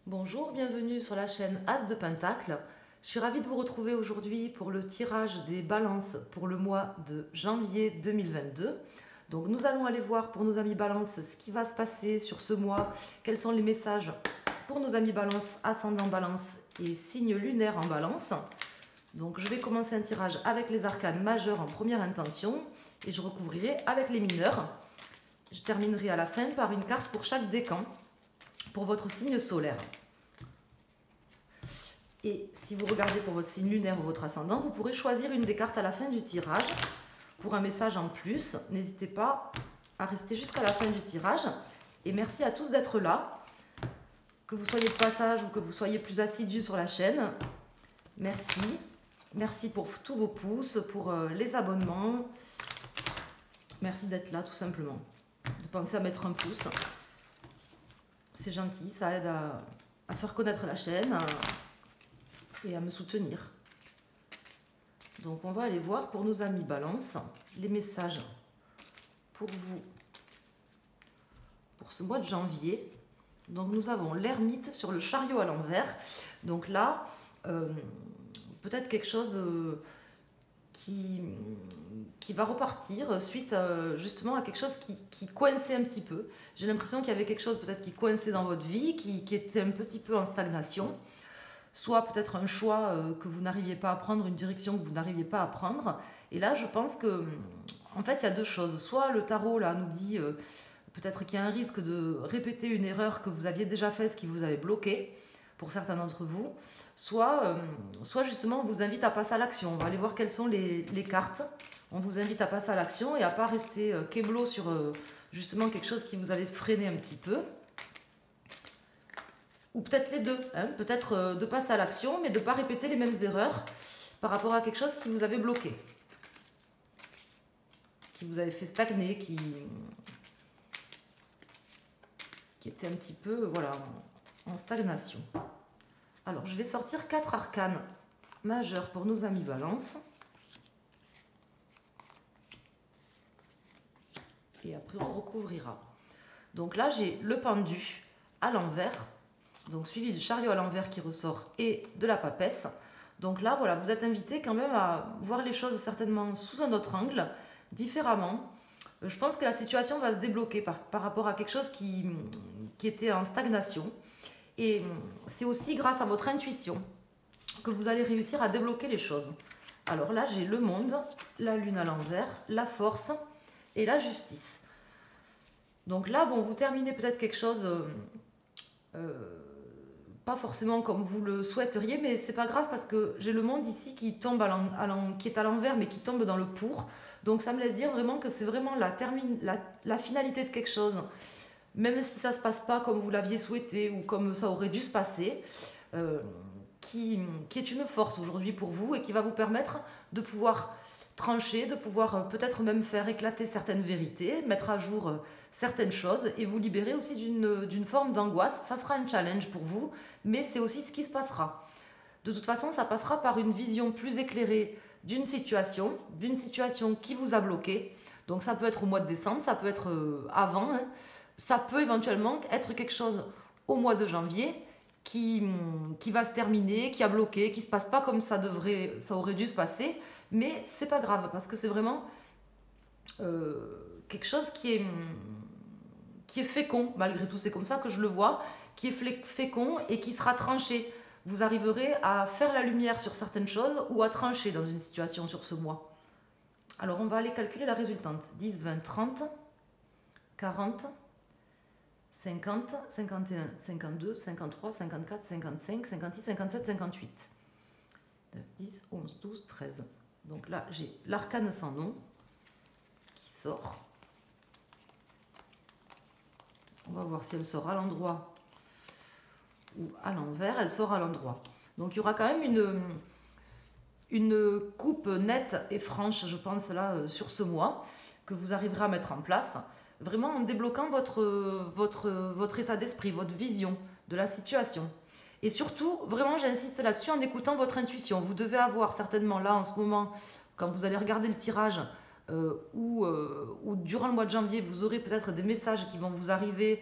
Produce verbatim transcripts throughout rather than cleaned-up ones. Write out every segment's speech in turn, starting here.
Bonjour, bienvenue sur la chaîne As de Pentacle. Je suis ravie de vous retrouver aujourd'hui pour le tirage des balances pour le mois de janvier deux mille vingt-deux. Donc nous allons aller voir pour nos amis balance ce qui va se passer sur ce mois, quels sont les messages pour nos amis balance, ascendant balance et signe lunaire en balance. Donc je vais commencer un tirage avec les arcanes majeurs en première intention et je recouvrirai avec les mineurs. Je terminerai à la fin par une carte pour chaque décan pour votre signe solaire. Et si vous regardez pour votre signe lunaire ou votre ascendant, vous pourrez choisir une des cartes à la fin du tirage pour un message en plus. N'hésitez pas à rester jusqu'à la fin du tirage. Et merci à tous d'être là. Que vous soyez de passage ou que vous soyez plus assidus sur la chaîne. Merci. Merci pour tous vos pouces, pour les abonnements. Merci d'être là tout simplement. De penser à mettre un pouce. C'est gentil, ça aide à, à faire connaître la chaîne à, et à me soutenir. Donc on va aller voir pour nos amis balance les messages pour vous pour ce mois de janvier. Donc nous avons l'ermite sur le chariot à l'envers. Donc là, euh, peut-être quelque chose euh, qui, qui va repartir suite à, justement à quelque chose qui, qui coinçait un petit peu. J'ai l'impression qu'il y avait quelque chose peut-être qui coinçait dans votre vie, qui, qui était un petit peu en stagnation. Soit peut-être un choix euh, que vous n'arriviez pas à prendre, une direction que vous n'arriviez pas à prendre. Et là, je pense que, en fait, il y a deux choses. Soit le tarot là nous dit euh, peut-être qu'il y a un risque de répéter une erreur que vous aviez déjà faite, qui vous avait bloqué, pour certains d'entre vous. Soit, euh, soit justement, on vous invite à passer à l'action. On va aller voir quelles sont les, les cartes. On vous invite à passer à l'action et à ne pas rester euh, keblo sur euh, justement quelque chose qui vous avait freiné un petit peu. Ou peut-être les deux, hein, peut-être euh, de passer à l'action, mais de ne pas répéter les mêmes erreurs par rapport à quelque chose qui vous avait bloqué, qui vous avait fait stagner, qui, qui était un petit peu voilà, en, en stagnation. Alors, je vais sortir quatre arcanes majeurs pour nos amis balance. Et après, on recouvrira. Donc là, j'ai le pendu à l'envers. Donc suivi du chariot à l'envers qui ressort et de la papesse. Donc là, voilà, vous êtes invité quand même à voir les choses certainement sous un autre angle, différemment. Je pense que la situation va se débloquer par, par rapport à quelque chose qui, qui était en stagnation. Et c'est aussi grâce à votre intuition que vous allez réussir à débloquer les choses. Alors là, j'ai le monde, la lune à l'envers, la force et la justice. Donc là, bon, vous terminez peut-être quelque chose... Euh, euh, pas forcément comme vous le souhaiteriez, mais c'est pas grave parce que j'ai le monde ici qui tombe à l'en, qui est à l'envers mais qui tombe dans le pour. Donc ça me laisse dire vraiment que c'est vraiment la, termine, la, la finalité de quelque chose. Même si ça se passe pas comme vous l'aviez souhaité ou comme ça aurait dû se passer, euh, qui, qui est une force aujourd'hui pour vous et qui va vous permettre de pouvoir trancher, de pouvoir peut-être même faire éclater certaines vérités, mettre à jour certaines choses et vous libérer aussi d'une d'une forme d'angoisse. Ça sera un challenge pour vous, mais c'est aussi ce qui se passera. De toute façon, ça passera par une vision plus éclairée d'une situation, d'une situation qui vous a bloqué. Donc ça peut être au mois de décembre, ça peut être avant, hein. Ça peut éventuellement être quelque chose au mois de janvier qui, qui va se terminer, qui a bloqué, qui ne se passe pas comme ça, devrait, ça aurait dû se passer. Mais c'est pas grave parce que c'est vraiment euh, quelque chose qui est, qui est fécond, malgré tout. C'est comme ça que je le vois, qui est fécond et qui sera tranché. Vous arriverez à faire la lumière sur certaines choses ou à trancher dans une situation sur ce mois. Alors, on va aller calculer la résultante. dix, vingt, trente, quarante, cinquante, cinquante et un, cinquante-deux, cinquante-trois, cinquante-quatre, cinquante-cinq, cinquante-six, cinquante-sept, cinquante-huit. neuf, dix, onze, douze, treize. Donc là, j'ai l'arcane sans nom qui sort. On va voir si elle sort à l'endroit ou à l'envers. Elle sort à l'endroit. Donc il y aura quand même une, une coupe nette et franche, je pense, là, sur ce mois, que vous arriverez à mettre en place. Vraiment en débloquant votre, votre, votre état d'esprit, votre vision de la situation. Et surtout, vraiment, j'insiste là-dessus, en écoutant votre intuition. Vous devez avoir certainement là, en ce moment, quand vous allez regarder le tirage, euh, ou, euh, ou durant le mois de janvier, vous aurez peut-être des messages qui vont vous arriver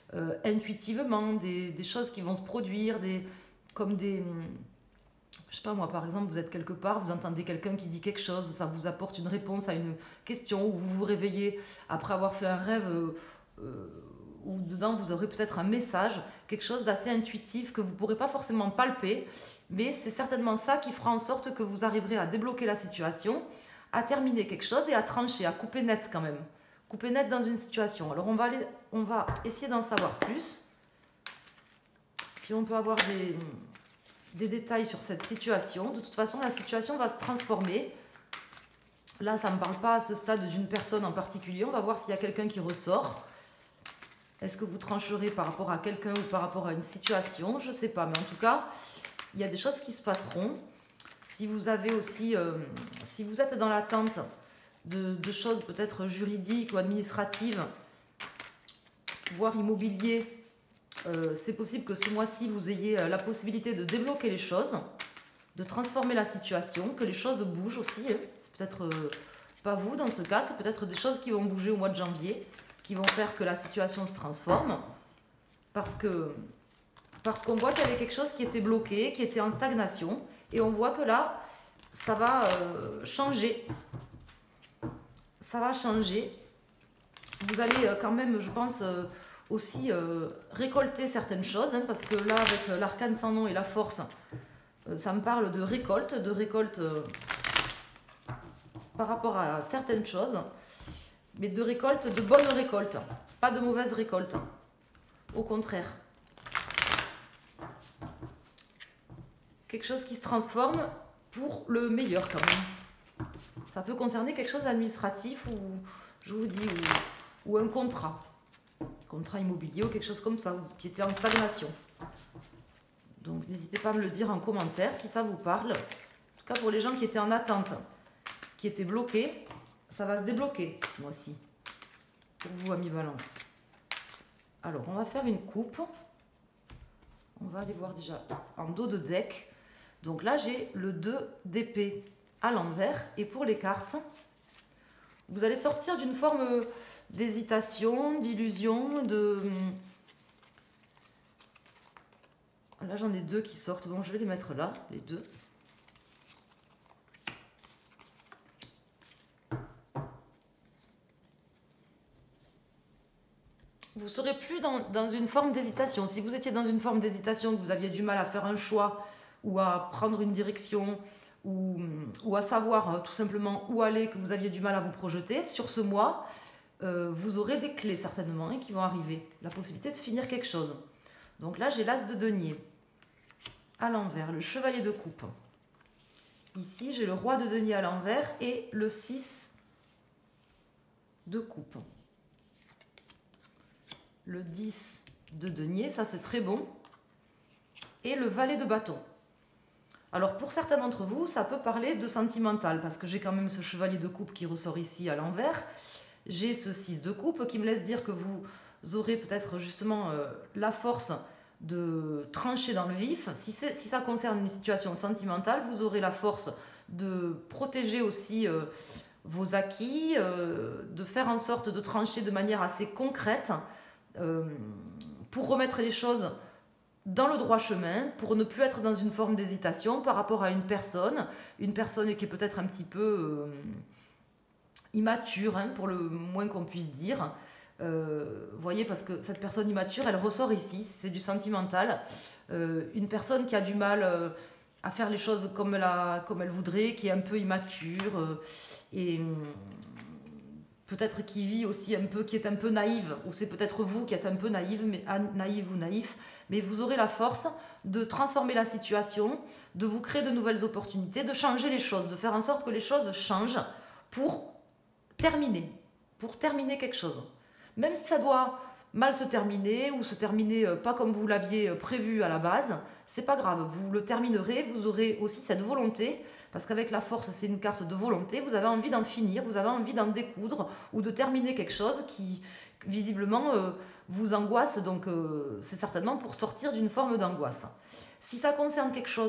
euh, intuitivement, des, des choses qui vont se produire, des, comme des... Je sais pas moi, par exemple, vous êtes quelque part, vous entendez quelqu'un qui dit quelque chose, ça vous apporte une réponse à une question, ou vous vous réveillez après avoir fait un rêve euh, euh, où dedans vous aurez peut-être un message, quelque chose d'assez intuitif que vous ne pourrez pas forcément palper, mais c'est certainement ça qui fera en sorte que vous arriverez à débloquer la situation, à terminer quelque chose et à trancher, à couper net quand même. Couper net dans une situation. Alors on va, aller, on va essayer d'en savoir plus. Si on peut avoir des, des détails sur cette situation. De toute façon, la situation va se transformer. Là, ça ne me parle pas à ce stade d'une personne en particulier. On va voir s'il y a quelqu'un qui ressort. Est-ce que vous trancherez par rapport à quelqu'un ou par rapport à une situation? Je ne sais pas, mais en tout cas, il y a des choses qui se passeront. Si vous avez aussi, euh, si vous êtes dans l'attente de, de choses peut-être juridiques ou administratives, voire immobilier, euh, c'est possible que ce mois-ci, vous ayez la possibilité de débloquer les choses, de transformer la situation, que les choses bougent aussi. Hein. C'est peut-être euh, pas vous dans ce cas, c'est peut-être des choses qui vont bouger au mois de janvier, qui vont faire que la situation se transforme, parce que parce qu'on voit qu'il y avait quelque chose qui était bloqué, qui était en stagnation, et on voit que là, ça va euh, changer. Ça va changer. Vous allez euh, quand même, je pense, euh, aussi euh, récolter certaines choses, hein, parce que là, avec euh, l'arcane sans nom et la force, euh, ça me parle de récolte, de récolte euh, par rapport à certaines choses, mais de récolte, de bonnes récoltes, pas de mauvaises récoltes. Au contraire. Quelque chose qui se transforme pour le meilleur quand même. Ça peut concerner quelque chose d'administratif ou, je vous dis, ou, ou un contrat. Contrat immobilier ou quelque chose comme ça, qui était en stagnation. Donc n'hésitez pas à me le dire en commentaire si ça vous parle. En tout cas pour les gens qui étaient en attente, qui étaient bloqués, ça va se débloquer ce mois-ci. Pour vous, amis Balance. Alors on va faire une coupe. On va aller voir déjà en dos de deck. Donc là, j'ai le deux d'épée à l'envers. Et pour les cartes, vous allez sortir d'une forme d'hésitation, d'illusion, de... Là, j'en ai deux qui sortent. Bon, je vais les mettre là, les deux. Vous ne serez plus dans, dans une forme d'hésitation. Si vous étiez dans une forme d'hésitation, que vous aviez du mal à faire un choix, ou à prendre une direction, ou, ou à savoir euh, tout simplement où aller, que vous aviez du mal à vous projeter, sur ce mois, euh, vous aurez des clés certainement hein, qui vont arriver. La possibilité de finir quelque chose. Donc là, j'ai l'as de denier à l'envers, le chevalier de coupe. Ici, j'ai le roi de denier à l'envers et le six de coupe. Le dix de denier, ça c'est très bon. Et le valet de bâton. Alors pour certains d'entre vous, ça peut parler de sentimental, parce que j'ai quand même ce chevalier de coupe qui ressort ici à l'envers. J'ai ce six de coupe qui me laisse dire que vous aurez peut-être justement euh, la force de trancher dans le vif. Si, si ça concerne une situation sentimentale, vous aurez la force de protéger aussi euh, vos acquis, euh, de faire en sorte de trancher de manière assez concrète euh, pour remettre les choses dans le droit chemin, pour ne plus être dans une forme d'hésitation par rapport à une personne, une personne qui est peut-être un petit peu euh, immature, hein, pour le moins qu'on puisse dire. Euh, vous voyez, parce que cette personne immature, elle ressort ici, c'est du sentimental. Euh, une personne qui a du mal euh, à faire les choses comme, la, comme elle voudrait, qui est un peu immature, euh, et euh, peut-être qui vit aussi un peu, qui est un peu naïve, ou c'est peut-être vous qui êtes un peu naïve, mais, naïve ou naïf, mais vous aurez la force de transformer la situation, de vous créer de nouvelles opportunités, de changer les choses, de faire en sorte que les choses changent pour terminer, pour terminer quelque chose. Même si ça doit mal se terminer ou se terminer pas comme vous l'aviez prévu à la base, c'est pas grave, vous le terminerez, vous aurez aussi cette volonté, parce qu'avec la force, c'est une carte de volonté, vous avez envie d'en finir, vous avez envie d'en découdre ou de terminer quelque chose qui, visiblement, euh, vous angoisse, donc euh, c'est certainement pour sortir d'une forme d'angoisse. Si ça concerne quelque chose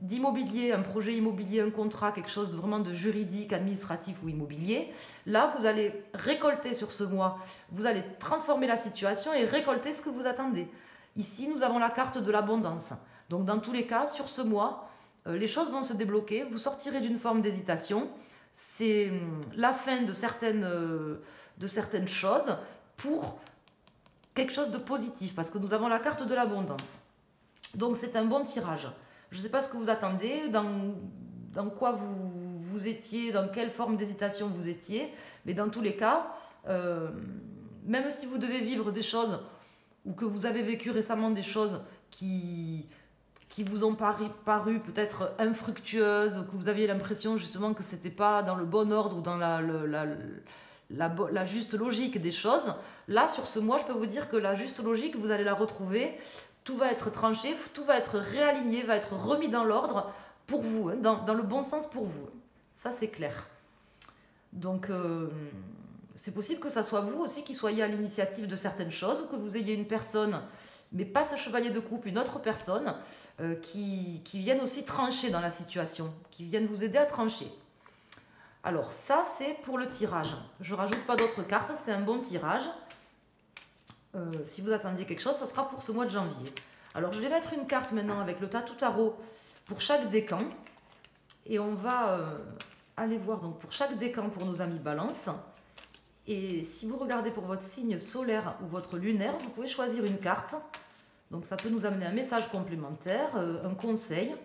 d'immobilier, un projet immobilier, un contrat, quelque chose de vraiment de juridique, administratif ou immobilier, là, vous allez récolter sur ce mois, vous allez transformer la situation et récolter ce que vous attendez. Ici, nous avons la carte de l'abondance. Donc, dans tous les cas, sur ce mois, euh, les choses vont se débloquer, vous sortirez d'une forme d'hésitation. C'est hum, la fin de certaines, euh, de certaines choses pour quelque chose de positif, parce que nous avons la carte de l'abondance. Donc, c'est un bon tirage. Je ne sais pas ce que vous attendez, dans, dans quoi vous, vous étiez, dans quelle forme d'hésitation vous étiez, mais dans tous les cas, euh, même si vous devez vivre des choses ou que vous avez vécu récemment des choses qui, qui vous ont paru, paru peut-être infructueuses, que vous aviez l'impression justement que ce n'était pas dans le bon ordre ou dans la, la, la, la, la juste logique des choses, là, sur ce mois, je peux vous dire que la juste logique, vous allez la retrouver. Tout va être tranché, tout va être réaligné, va être remis dans l'ordre pour vous, hein, dans, dans le bon sens pour vous. Ça, c'est clair. Donc, euh, c'est possible que ça soit vous aussi qui soyez à l'initiative de certaines choses, que vous ayez une personne, mais pas ce chevalier de coupe, une autre personne, euh, qui, qui vienne aussi trancher dans la situation, qui vienne vous aider à trancher. Alors, ça, c'est pour le tirage. Je ne rajoute pas d'autres cartes, c'est un bon tirage. Euh, si vous attendiez quelque chose, ça sera pour ce mois de janvier. Alors, je vais mettre une carte maintenant avec le Tatou Tarot pour chaque décan. Et on va euh, aller voir donc pour chaque décan pour nos amis Balance. Et si vous regardez pour votre signe solaire ou votre lunaire, vous pouvez choisir une carte. Donc, ça peut nous amener un message complémentaire, euh, un conseil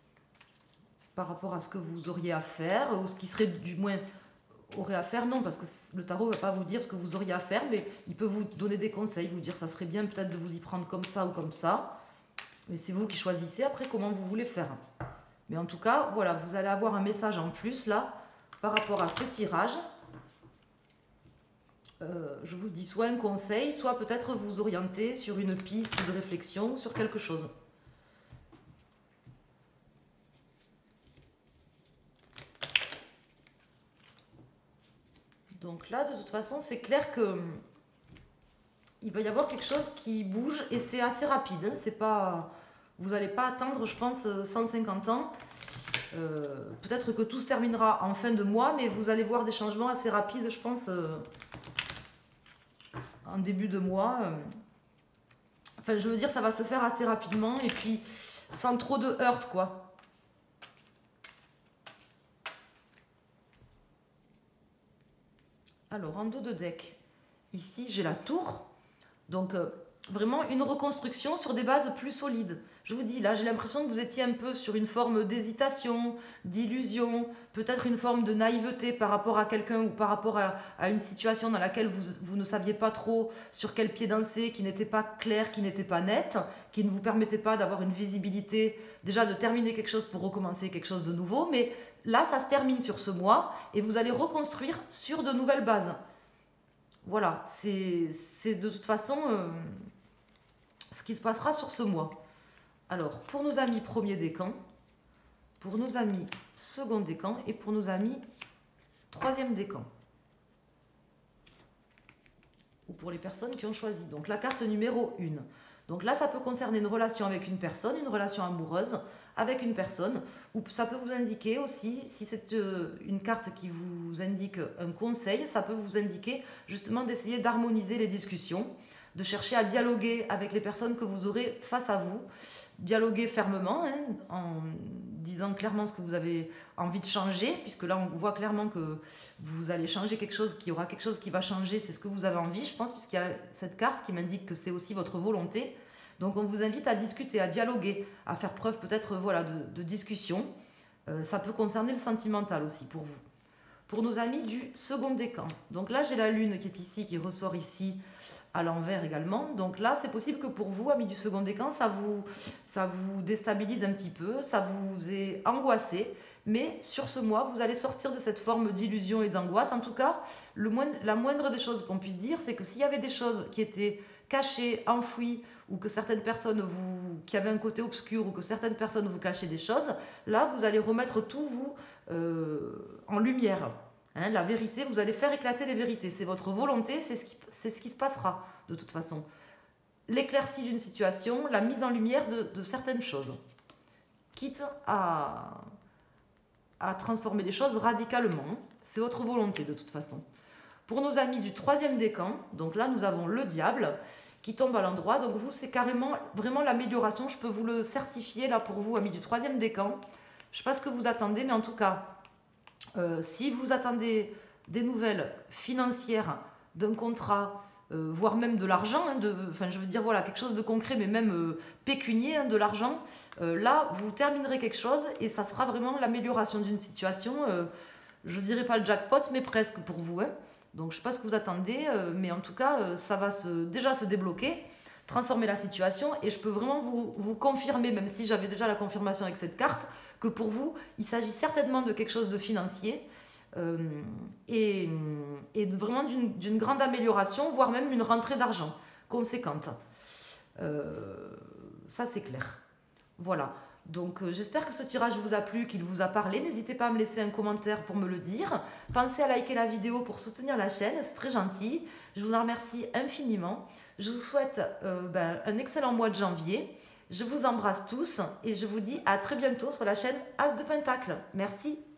par rapport à ce que vous auriez à faire, ou ce qui serait du moins... aurait à faire, non, parce que le tarot ne va pas vous dire ce que vous auriez à faire, mais il peut vous donner des conseils, vous dire ça serait bien peut-être de vous y prendre comme ça ou comme ça. Mais c'est vous qui choisissez après comment vous voulez faire. Mais en tout cas, voilà, vous allez avoir un message en plus là par rapport à ce tirage. Euh, je vous dis soit un conseil, soit peut-être vous orienter sur une piste de réflexion, sur quelque chose. Donc là, de toute façon, c'est clair que il va y avoir quelque chose qui bouge et c'est assez rapide. Hein. C'est pas, vous n'allez pas attendre, je pense, cent cinquante ans. Euh, Peut-être que tout se terminera en fin de mois, mais vous allez voir des changements assez rapides, je pense, euh, en début de mois. Euh. Enfin, je veux dire, ça va se faire assez rapidement et puis sans trop de heurts, quoi. Alors, en dos de deck, ici, j'ai la tour. Donc, euh, vraiment une reconstruction sur des bases plus solides. Je vous dis, là, j'ai l'impression que vous étiez un peu sur une forme d'hésitation, d'illusion, peut-être une forme de naïveté par rapport à quelqu'un ou par rapport à, à une situation dans laquelle vous, vous ne saviez pas trop sur quel pied danser, qui n'était pas clair, qui n'était pas net, qui ne vous permettait pas d'avoir une visibilité, déjà de terminer quelque chose pour recommencer quelque chose de nouveau. Mais là, ça se termine sur ce mois et vous allez reconstruire sur de nouvelles bases. Voilà, c'est de toute façon euh, ce qui se passera sur ce mois. Alors, pour nos amis premier décan, pour nos amis second décan et pour nos amis troisième décan. Ou pour les personnes qui ont choisi. Donc, la carte numéro un. Donc là, ça peut concerner une relation avec une personne, une relation amoureuse avec une personne. Ou ça peut vous indiquer aussi, si c'est une carte qui vous indique un conseil, ça peut vous indiquer justement d'essayer d'harmoniser les discussions, de chercher à dialoguer avec les personnes que vous aurez face à vous. Dialoguer fermement, hein, en disant clairement ce que vous avez envie de changer, puisque là, on voit clairement que vous allez changer quelque chose, qu'il y aura quelque chose qui va changer, c'est ce que vous avez envie, je pense, puisqu'il y a cette carte qui m'indique que c'est aussi votre volonté. Donc, on vous invite à discuter, à dialoguer, à faire preuve peut-être voilà, de, de discussion. Euh, ça peut concerner le sentimental aussi pour vous. Pour nos amis du second décan. Donc là, j'ai la lune qui est ici, qui ressort ici, à l'envers également. Donc là, c'est possible que pour vous, amis du second décan, ça vous, ça vous déstabilise un petit peu, ça vous est angoissé. Mais sur ce mois, vous allez sortir de cette forme d'illusion et d'angoisse. En tout cas, le moindre, la moindre des choses qu'on puisse dire, c'est que s'il y avait des choses qui étaient cachées, enfouies, ou que certaines personnes vous, qui avaient un côté obscur, ou que certaines personnes vous cachaient des choses, là, vous allez remettre tout vous euh, en lumière. Hein, la vérité, vous allez faire éclater les vérités. C'est votre volonté, c'est ce, qui, c'est ce qui se passera de toute façon. L'éclaircie d'une situation, la mise en lumière de, de certaines choses quitte à, à transformer les choses radicalement. C'est votre volonté de toute façon. Pour nos amis du troisième décan, donc là nous avons le diable qui tombe à l'endroit. Donc vous, c'est carrément vraiment l'amélioration. Je peux vous le certifier là pour vous, amis du troisième décan. Je ne sais pas ce que vous attendez, mais en tout cas, euh, si vous attendez des nouvelles financières, d'un contrat, euh, voire même de l'argent, hein, de, enfin je veux dire voilà quelque chose de concret, mais même euh, pécunier, hein, de l'argent, euh, là vous terminerez quelque chose et ça sera vraiment l'amélioration d'une situation. Euh, je dirais pas le jackpot, mais presque pour vous. Hein. Donc je sais pas ce que vous attendez, euh, mais en tout cas euh, ça va se, déjà se débloquer, transformer la situation, et je peux vraiment vous, vous confirmer, même si j'avais déjà la confirmation avec cette carte, que pour vous il s'agit certainement de quelque chose de financier. Euh, et, et vraiment d'une d'une grande amélioration, voire même une rentrée d'argent conséquente. Euh, ça c'est clair. Voilà. Donc euh, j'espère que ce tirage vous a plu, qu'il vous a parlé. N'hésitez pas à me laisser un commentaire pour me le dire. Pensez à liker la vidéo pour soutenir la chaîne, c'est très gentil. Je vous en remercie infiniment. Je vous souhaite euh, ben, un excellent mois de janvier. Je vous embrasse tous et je vous dis à très bientôt sur la chaîne As de Pentacle. Merci.